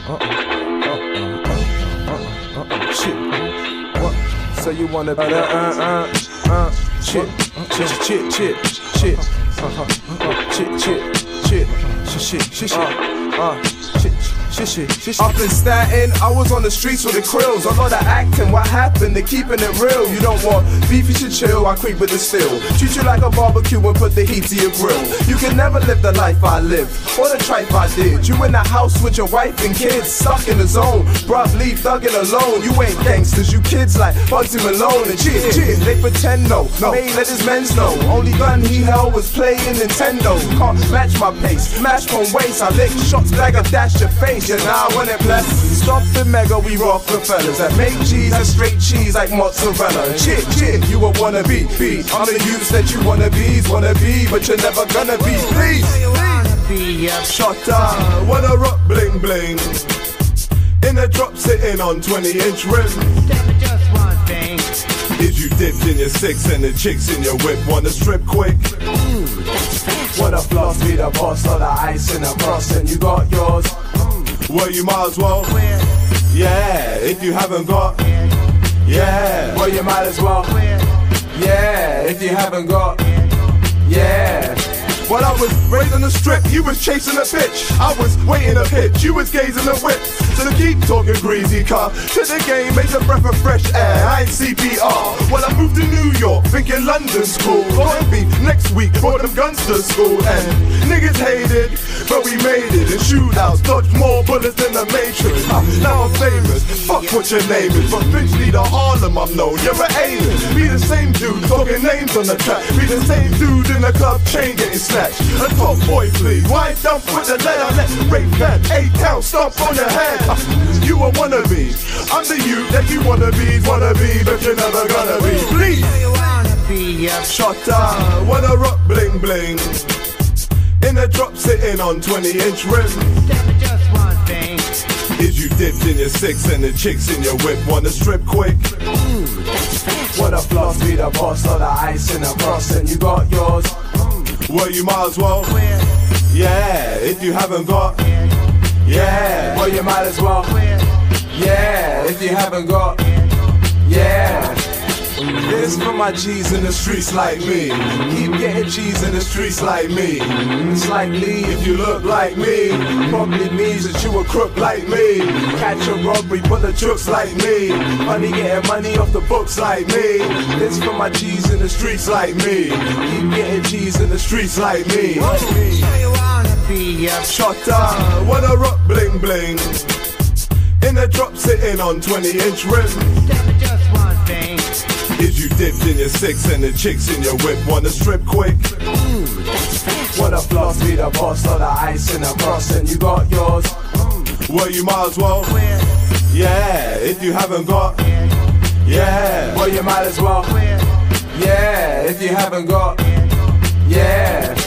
Shit. What? So you wanna be shit, shit, shit, shit, shit, Up in Staten, I was on the streets with the krills. A lot of acting, what happened? They're keeping it real. You don't want beef, you should chill. I creep with the steel. Treat you like a barbecue and put the heat to your grill. You can never live the life I live, or the tripe I did. You in the house with your wife and kids, stuck in the zone. Bruv, leave thuggin' alone. You ain't gangsters, you kids like Bugsy Malone and cheers. They pretend no, may let his men's know. Only gun he held was playing Nintendo. Can't match my pace, smash from waist. I lick shots, bag of dash your face. Yeah, now I want it blessed. Stop the mega, we Rockefellers that make cheese and straight cheese like mozzarella. Chick, you a wannabe. I'm the youths that you wanna be, but you're never gonna be. Please, shut up. Wanna rock bling bling in a drop sitting on 20-inch rim. Just one thing. Is you dipped in your six and the chicks in your whip wanna strip quick? Wanna floss, be the boss, or the ice in the cross, and you got yours. Well, you might as well. Yeah, if you haven't got. Yeah, well, you might as well. Yeah, if you haven't got. Yeah. While I was raised on the strip, you was chasing a bitch. I was waiting a pitch, you was gazing a whip. So to keep talking greasy car, to the game, make a breath of fresh air. I ain't CPR. Well, I moved to New York, thinking London's cool. Gonna be next week, brought them guns to school. And niggas hated, but we made it. In shootouts, dodged more bullets than the Matrix. Now I'm famous, fuck what your name is. From Finchley to Harlem, I'm known, you're an alien. Be the same dude, talking names on the track. Be the same dude in the club, chain getting snatched. A top boy, please. Why dump with the letter? Let's break that. A-town, stomp on your head. You a wannabe. I'm the you that you wanna be, but you're never gonna be. Please. Shut up. Wanna rock bling bling in a drop sitting on 20-inch rim. Just one thing. Is you dipped in your six and the chicks in your whip wanna strip quick? Wanna floss, be the boss, or the ice in the cross, and you got yours. Well, you might as well. Yeah, if you haven't got. Yeah, well, you might as well. Yeah, if you haven't got. Yeah. This for my G's in the streets like me. Keep getting G's in the streets like me. It's likely if you look like me, probably means that you a crook like me. Catch a robbery, pull the jokes like me. Money getting money off the books like me. This for my G's in the streets like me. Keep getting G's in the streets like me. Shut up. Wanna rock bling bling in a drop sitting on 20-inch rim. Just one thing. Is you dipped in your six and the chicks in your whip wanna strip quick? Wanna floss, be the boss, or the ice in the cross, and you got yours. Well, you might as well. Yeah, if you haven't got. Yeah, well, you might as well. Yeah, if you haven't got. Yeah.